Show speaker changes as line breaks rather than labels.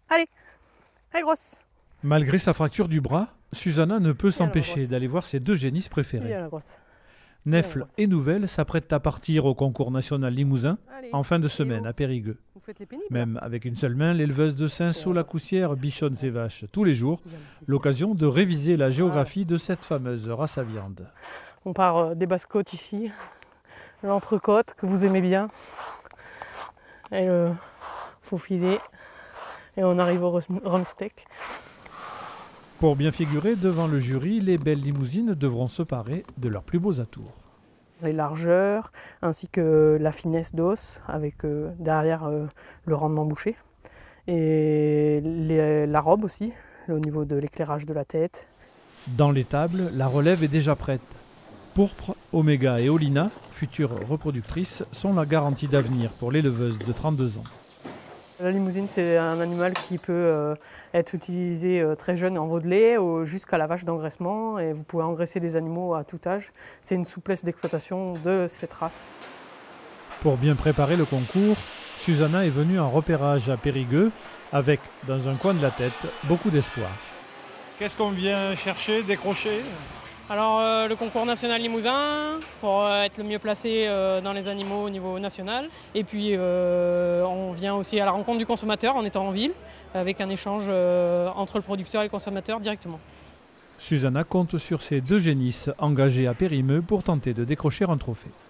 Allez, allez grosse.
Malgré sa fracture du bras, Susanna ne peut
Viens, la
s'empêcher
grosse.
d'aller voir ses deux génisses préférés.
Viens la grosse.
Nefle
grosse.
et Nouvelle s'apprêtent à partir au concours national limousin
Allez.
en fin de
Et
semaine
vous,
à Périgueux.
vous faites les pénibles.
Même avec une seule main, l'éleveuse de Saint-Saul-la-Coussière bichonne ses vaches tous les jours,
Viens, ma fille.
l'occasion de réviser la géographie de cette fameuse race à viande.
On part des basses-côtes ici, l'entrecôte que vous aimez bien, et le faux filet, et on arrive au rumsteak.
Pour bien figurer devant le jury, les belles limousines devront se parer de leurs plus beaux atours.
Les largeurs, ainsi que la finesse d'os, avec derrière le rendement bouché, et la robe aussi, au niveau de l'éclairage de la tête.
Dans l'étable, la relève est déjà prête. Pourpre, Oméga et Olina, futures reproductrices, sont la garantie d'avenir pour l'éleveuse de 32 ans.
La limousine, c'est un animal qui peut être utilisé très jeune en veau de lait jusqu'à la vache d'engraissement. Et vous pouvez engraisser des animaux à tout âge. C'est une souplesse d'exploitation de cette race.
Pour bien préparer le concours, Susanna est venue en repérage à Périgueux avec, dans un coin de la tête, beaucoup d'espoir.
Qu'est-ce qu'on vient chercher, décrocher?
Alors le concours national limousin pour être le mieux placé dans les animaux au niveau national. Et puis on vient aussi à la rencontre du consommateur en étant en ville avec un échange entre le producteur et le consommateur directement.
Susanna compte sur ses deux génisses engagées à Périmeux pour tenter de décrocher un trophée.